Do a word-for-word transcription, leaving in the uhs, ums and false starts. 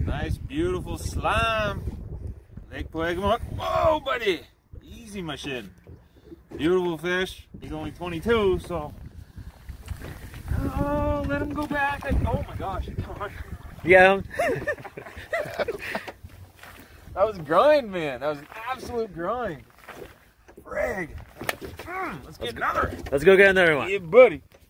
Nice, beautiful slime. Lake Poegamon. Whoa, buddy. Easy, my shin. Beautiful fish. He's only twenty-two, so. Oh, let him go back. Oh my gosh. Come on. Yeah. That was grind, man. That was an absolute grind. Frig. Mm, let's get let's, another. Let's go get another one. Yeah, buddy.